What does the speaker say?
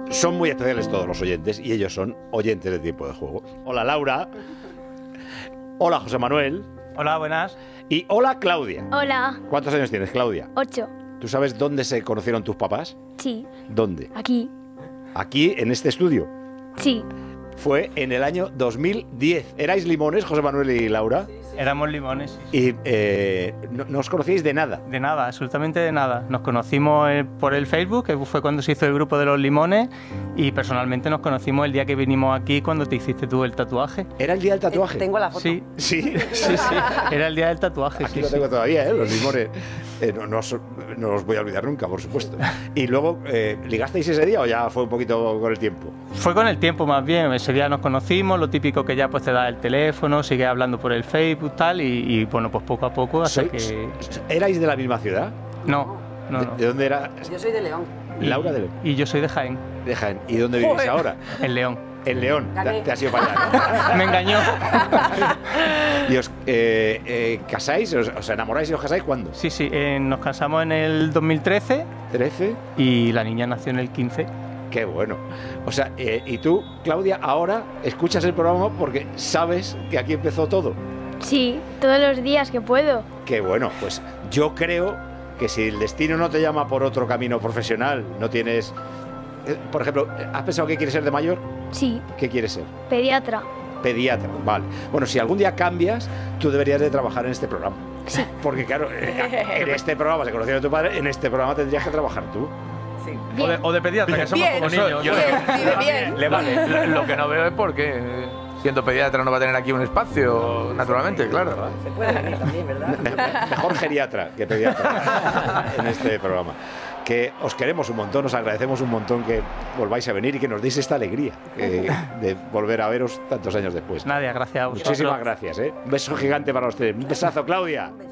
Son muy especiales todos los oyentes y ellos son oyentes de Tiempo de Juego. Hola Laura. Hola José Manuel. Hola, buenas. Y hola Claudia. Hola. ¿Cuántos años tienes, Claudia? 8. ¿Tú sabes dónde se conocieron tus papás? Sí. ¿Dónde? Aquí. Aquí, en este estudio. Sí. Fue en el año 2010. ¿Erais limones, José Manuel y Laura? Éramos limones. Sí. Y no os conocíais de nada. De nada, absolutamente de nada. Nos conocimos por el Facebook, que fue cuando se hizo el grupo de los limones, y personalmente nos conocimos el día que vinimos aquí, cuando te hiciste tú el tatuaje. ¿Era el día del tatuaje? Tengo la foto. Sí, Sí. sí, sí. Era el día del tatuaje. Aquí sí, lo sí. tengo todavía, ¿eh? Los limones. No os voy a olvidar nunca, por supuesto. Y luego, ¿ligasteis ese día o ya fue un poquito con el tiempo? Fue con el tiempo más bien. Ese día nos conocimos, lo típico que ya pues te da el teléfono, sigue hablando por el Facebook tal, y bueno, pues poco a poco hasta que... ¿Erais de la misma ciudad? No. ¿De dónde era? Yo soy de León. Laura de León. Y yo soy de Jaén. De Jaén. ¿Y dónde vivís ahora? En León. En León. Gané. Te has ido para allá, ¿no? Me engañó. ¿Y os casáis? ¿Os enamoráis y os casáis cuándo? Sí, sí, nos casamos en el 2013 ¿13? y la niña nació en el 15. Qué bueno. O sea, y tú, Claudia, ahora escuchas el programa porque sabes que aquí empezó todo. Sí, todos los días que puedo. Qué bueno. Pues yo creo que si el destino no te llama por otro camino profesional, no tienes... por ejemplo, ¿has pensado que quieres ser de mayor? Sí. ¿Qué quieres ser? Pediatra. Pediatra, vale. Bueno, si algún día cambias, tú deberías de trabajar en este programa. Sí. Porque claro, en este programa se conocieron a tu padre, en este programa tendrías que trabajar tú. Sí. O de pediatra, que somos Bien, como niños. bien, bien. Le vale. Lo que no veo es por qué, siendo pediatra, no va a tener aquí un espacio, naturalmente, claro. Se puede venir también, ¿verdad? Mejor geriatra que pediatra en este programa. Que os queremos un montón, os agradecemos un montón que volváis a venir y que nos deis esta alegría de volver a veros tantos años después. Nadia, gracias a vosotros. Muchísimas gracias, ¿eh? Un beso gigante para ustedes. Un besazo, Claudia.